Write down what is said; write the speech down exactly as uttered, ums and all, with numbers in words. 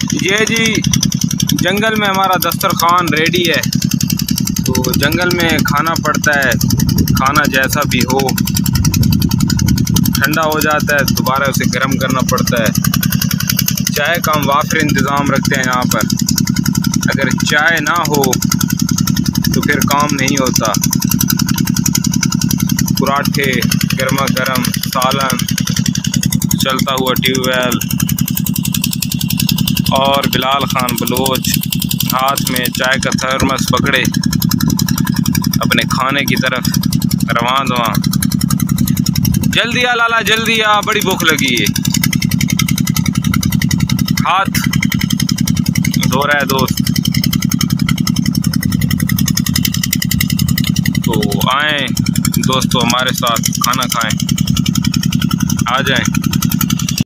ये जी जंगल में हमारा दस्तरखान रेडी है। तो जंगल में खाना पड़ता है, खाना जैसा भी हो, ठंडा हो जाता है दोबारा उसे गर्म करना पड़ता है। चाय का हम वाफिर इंतज़ाम रखते हैं यहाँ पर। अगर चाय ना हो तो फिर काम नहीं होता। पराठे, गर्मा गर्म सालन, चलता हुआ ट्यूबवेल और बिलाल खान बलोच हाथ में चाय का थर्मस पकड़े अपने खाने की तरफ रवान दवा। जल्दी आ लाला, जल्दी आ, बड़ी भूख लगी है। हाथ धो रहा है दोस्त। तो आए दोस्तों हमारे साथ खाना खाएं, आ जाएं।